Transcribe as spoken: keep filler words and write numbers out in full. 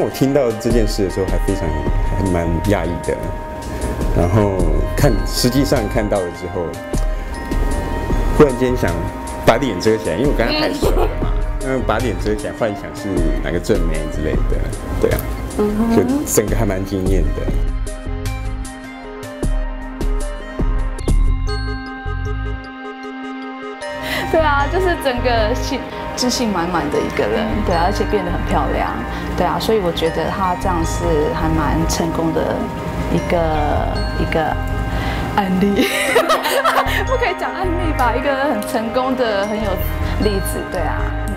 我听到这件事的时候，还非常还蛮讶异的。然后看实际上看到了之后，忽然间想把脸遮起来，因为我跟他太熟了嘛，嗯，把脸遮起来，幻想是哪个正妹之类的，对啊，就整个还蛮惊艳的。 对啊，就是整个信自信满满的一个人，对啊，而且变得很漂亮，对啊，所以我觉得他这样是还蛮成功的一个一个案例，不可以讲案例吧，一个很成功的很有例子，对啊。